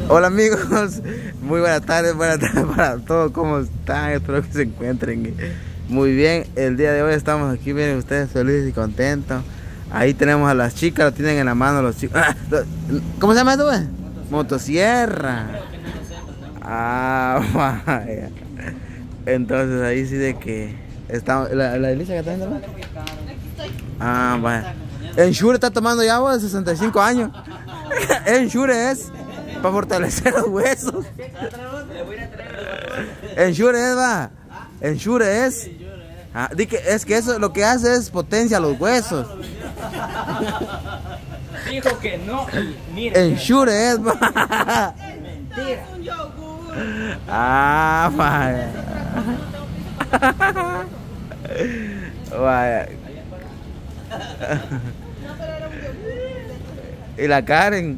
Hola amigos, muy buenas tardes para todos, ¿cómo están? Espero que se encuentren muy bien. El día de hoy estamos aquí, miren ustedes, felices y contentos. Ahí tenemos a las chicas, lo tienen en la mano los chicos. ¿Cómo se llama esto, güey? Motosierra. Ah, vaya. Entonces ahí sí de que estamos, la Elisa que está viendo, ¿no? Ah, vaya. Ensure está tomando ya, güey, de 65 años. Ensure es para fortalecer los huesos. Ensure es, va. Ensure es. Ah, es que eso lo que hace es potencia los huesos. Dijo que no. Mire. Ensure es, va. Mentira. Ah, vaya. Vaya. Y la Karen.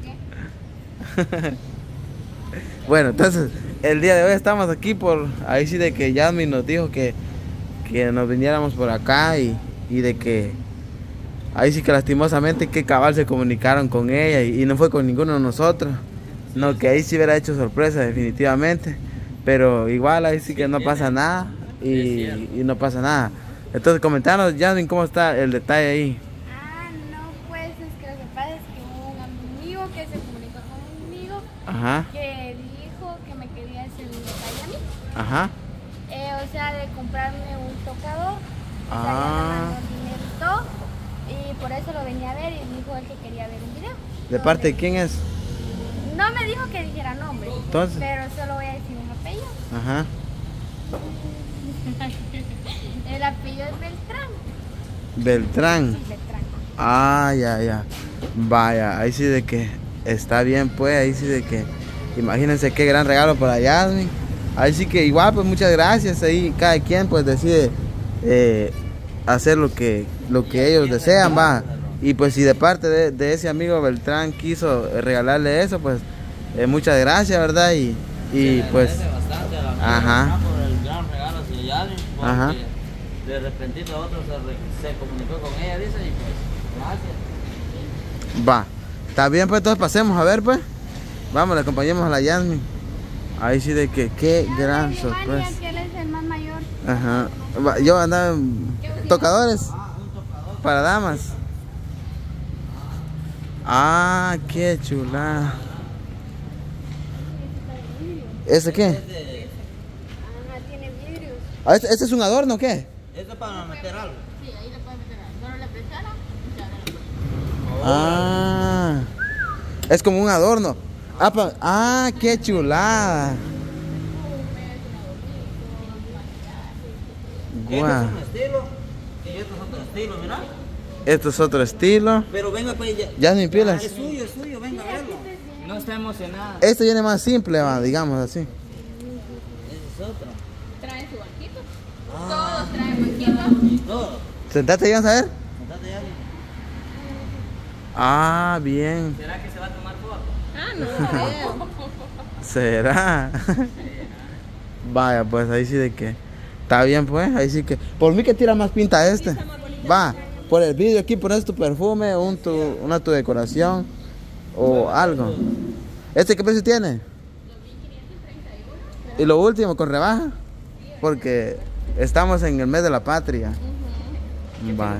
Bueno, entonces el día de hoy estamos aquí por ahí sí de que Yasmin nos dijo que nos viniéramos por acá y de que ahí sí que lastimosamente que cabal se comunicaron con ella y no fue con ninguno de nosotros. No, que ahí sí hubiera hecho sorpresa definitivamente, pero igual ahí sí que no pasa nada y no pasa nada. Entonces comentanos, Yasmin, cómo está el detalle ahí. No, pues es que lo que pasa es que hubo un amigo que se comunicó conmigo. Ajá. Que dijo que me quería hacer un detalle a mí. Ajá. O sea, de comprarme un tocador. O sea, Ah. ya me mandó dinero y todo. Y por eso lo venía a ver y dijo él que quería ver un video. ¿De parte de quién es? No me dijo que dijera nombre. Entonces. Pero solo voy a decir un apellido. Ajá. El apellido es Beltrán. Beltrán. Sí, Beltrán. Ah, ya. Vaya, ahí sí de que está bien, pues, ahí sí de que imagínense qué gran regalo para Yasmin. Ahí sí que igual, pues muchas gracias. Ahí cada quien pues decide hacer lo que ellos desean, va. Y pues si de parte de ese amigo Beltrán quiso regalarle eso, pues muchas gracias, ¿verdad? Y pues Bastante a la ajá. por el gran regalo hacia Yasmin, porque Ajá. de repentito otro se comunicó con ella, dice, y pues gracias. Va. Está bien, pues entonces pasemos a ver, pues. Vamos, le acompañemos a la Yasmin. Ahí sí de que qué gran sorpresa. Que él es el más mayor. Ajá. Yo andaba en tocadores para damas. Ah, qué chula. ¿Ese qué? Ajá, tiene vidrios. Ah, ¿este es un adorno o qué? Esto es para meter algo. Sí, ahí le puedes meter algo. Solo le presiona y se abre la puerta. Ah, es como un adorno. Qué chulada. Este es Guau. un estilo y esto es otro estilo, mira. Esto es otro estilo. Pero venga, pues ya. Yasmin, pilas. Es suyo, venga a verlo. No está emocionada. Este viene más simple, va, digamos así. Ese es otro. Traen su banquito. Todos traen banquito. Todo. Sentate, vamos a ver. Sentate, Yasmin. Ah, bien. ¿Será que se va a tomar foto? No, ¿Será? Vaya, pues ahí sí de que está bien, pues ahí sí que por mí que tira más pinta este. Va, por el vídeo aquí pones tu perfume, una tu decoración o algo. ¿Este qué precio tiene? Y lo último, con rebaja, porque estamos en el mes de la patria. Vaya.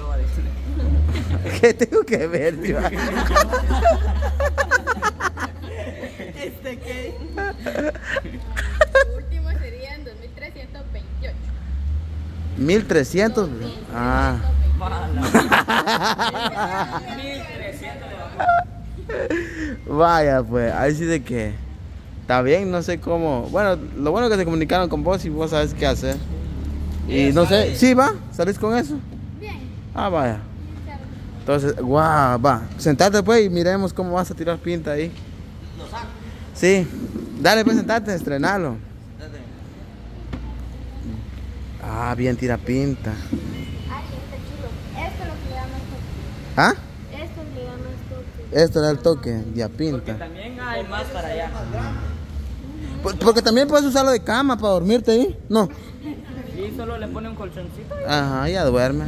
¿Qué tengo que ver, tío? último serían 2.328. 1300. Ah. 1300 Vaya, pues, ahí sí de que está bien, no sé cómo. Bueno, lo bueno es que se comunicaron con vos y vos sabes qué hacer. Y no sé, sí, va, salís con eso. Bien. Ah, vaya. Entonces, guau, va. Sentate pues y miremos cómo vas a tirar pinta ahí. ¿Lo saco? Sí, dale pues, sentate, estrenalo. Sentate. Ah, bien, tira pinta. Ay, está chulo. Esto es lo que le da más toque. ¿Ah? Esto le da más toque. Esto era el toque, de Porque pinta. también hay más para allá. Porque también puedes usarlo de cama para dormirte ahí. No. Sí, solo le pone un colchoncito. Ajá, ya duerme.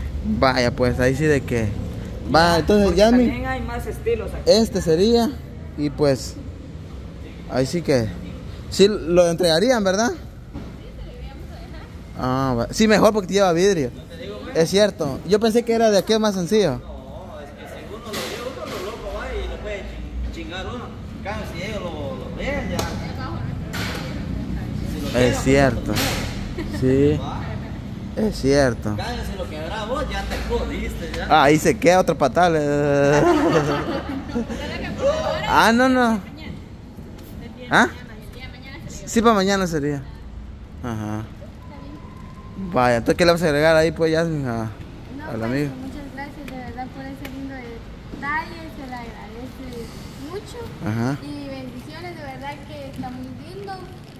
Vaya, pues ahí sí de que. Va, entonces Porque Yasmin, también hay más estilos aquí. este sería Y pues, ahí sí que, sí lo entregarían, ¿verdad? Ah, sí, mejor porque lleva vidrio. Es cierto. Yo pensé que era de aquel más sencillo. No, es que si uno lo vio, uno lo loco va y lo puede chingar uno. Claro, si ellos lo ven ya. Si lo Es quieren, cierto. Sí, va. es cierto. Claro, si lo quebras vos, ya te jodiste ya. Ah, ahí se queda otro patal. Ah, no, no. ¿Ah? Sí, para mañana sería. Ajá. Vaya, entonces ¿qué le vamos a agregar ahí pues ya No, al pues, amigo? muchas gracias de verdad por ese lindo detalle, se le agradece mucho. Ajá. Y bendiciones, de verdad que está muy lindo.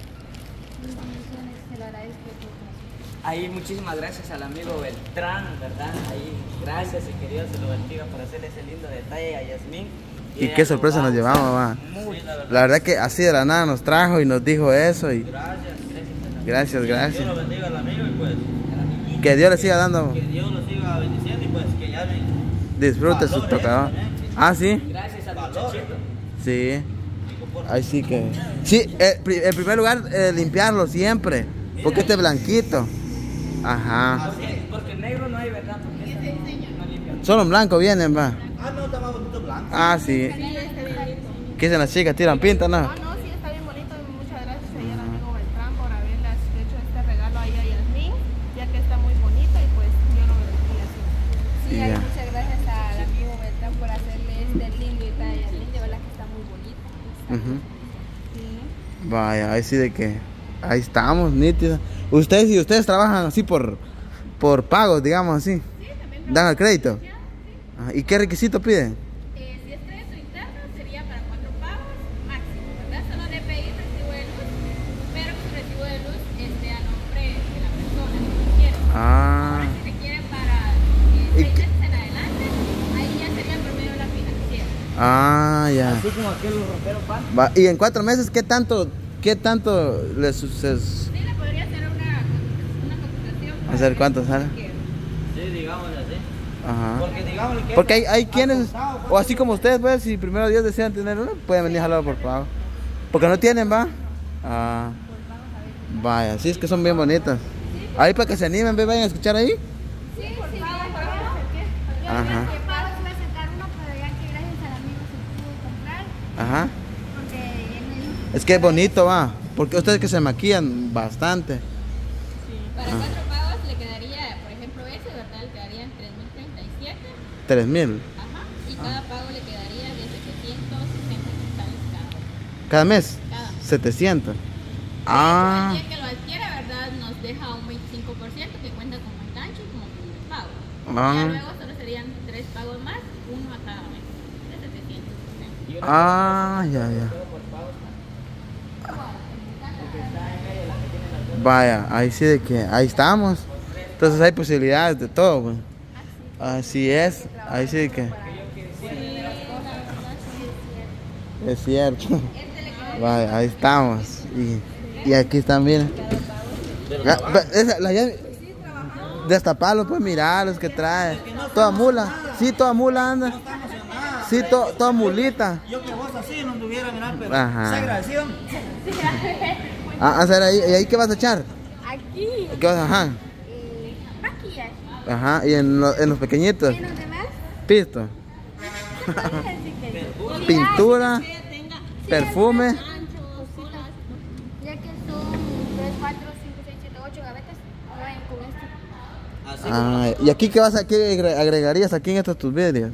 Mis bendiciones, se lo agradezco de todo corazón. Ahí muchísimas gracias al amigo Beltrán, ¿verdad? Ahí gracias y que Dios se lo bendiga por hacerle ese lindo detalle a Yasmín. Y qué sorpresa nos llevamos, va. Muy, La verdad que así de la nada nos trajo y nos dijo eso y Gracias, gracias, Dios gracias. lo bendiga al amigo y pues Que Dios le siga dando que Dios lo siga bendiciendo y pues que ya me disfrute su tocador. Ah, sí, gracias al muchachito. sí. Ahí sí que. Sí, en primer lugar, limpiarlo siempre. Porque este es blanquito. Ajá. Porque negro no hay, ¿verdad? Porque esta no limpia. Solo en blanco vienen, va. Ah, no, está más bonito blanco. Ah, sí. Sí, está bien bonito. ¿Qué dicen las chicas? ¿Tiran pinta, no? No, sí, está bien bonito. Muchas gracias ahí al amigo Beltrán por haberles hecho este regalo ahí a Yasmín, ya que está muy bonito y pues yo lo bendiga así. Sí, Ya. muchas gracias al amigo Beltrán por hacerle este lindo detalle. De verdad que está muy bonito. Ujú. Sí. Vaya, ahí sí de que. Ahí estamos, nítidos. Ustedes y ustedes trabajan así por pagos, digamos así. ¿Dan el crédito? Ajá. ¿Y qué requisito piden? Si es crédito interno sería para 4 pagos máximo, ¿verdad? Solo le pedí recibo de luz, pero que su recibo de luz esté a nombre de la persona que quiere. Ah, Ahora, si requiere para ¿Y 6 qué? meses en adelante, ahí ya sería por medio de la financiera. ya. Así como aquel ropero pan. Va, y en 4 meses, ¿qué tanto les sucede? Sí, le podría hacer una cotización. ¿Hacer cuánto sale? Sí, digámosle así. Ajá. Porque digámosle que Porque hay quienes, o así como ustedes, pues, si primero Dios desean tener uno, pueden venir a jalarlo por pago. Porque no tienen, va. Ah, vaya, sí, es que son bien bonitas. Ahí para que se animen, ve, vayan a escuchar ahí. Sí, sí, por favor. Yo Ajá. que pago iba a sacar uno, pero ya que gracias al amigo se pudo comprar, Ajá. porque él me dijo Es que es bonito, va. Porque ustedes que se maquillan bastante. Para 4 pagos le quedaría, por ejemplo, ese, ¿verdad? Le quedarían 3.037. 3,000 Ajá. Y cada pago le quedaría de 760 quetzales cada mes. cada mes. 700. El Ah, día que lo adquiera, ¿verdad? Nos deja un 25% que cuenta como enganche y como primer pago. Ah. Ya luego solo serían 3 pagos más, uno a cada mes, de 760. ya. Vaya, ahí sí de que ahí estamos. Entonces hay posibilidades de todo, pues. Así es, ahí sí de que. Es cierto. Vaya, ahí estamos. Y aquí están, miren. Destaparlo, pues mirar los que trae. Toda mula. Sí, toda mula anda. Sí, toda mulita. yo que vos así no tuviera mirar, pero Ajá. se agradecido. Hacer ahí. ¿Y ahí qué vas a echar? aquí, ¿Qué vas a ajá? maquillaje. Ajá. ¿Y en los pequeñitos? ¿Y los demás? Pisto. Así que Pintura. sí, Perfume. anchos, cositas. Ya que son 3, 4, 5, 6, 7, 8 gavetas, vayan con esto. Así ¿Y aquí qué agregarías aquí en estos tus vidrios?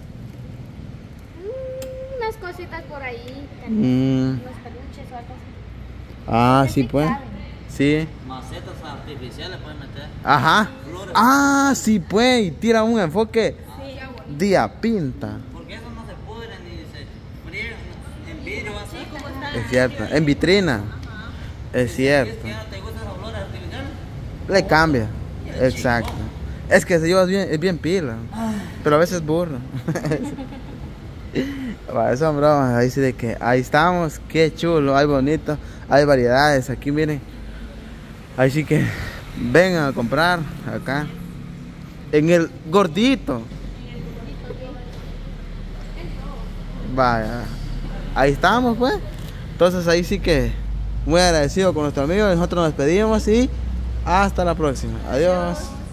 Unas cositas por ahí, Mm. unos peluches o algo así. Ah, Que sí, sí pues. caben. Sí. macetas artificiales pueden meter. Ajá. Flores. Ah, sí, pues. Y tira un enfoque día pinta. Porque eso no se pudre ni se friegan en vidrio, va a ser. Es cierto. En vitrina. Es cierto. ¿Es que ya no te gustan las flores artificiales? Le cambia. Exacto. Es que se lleva bien, es bien pila. Pero a veces burro. Va, eso bromas, ahí sí de que ahí estamos, qué chulo, hay bonito, hay variedades, aquí miren. Ahí sí que vengan a comprar acá. En el gordito. Vaya. ahí estamos pues. Entonces ahí sí que muy agradecido con nuestro amigo. Nosotros nos despedimos y hasta la próxima. Adiós.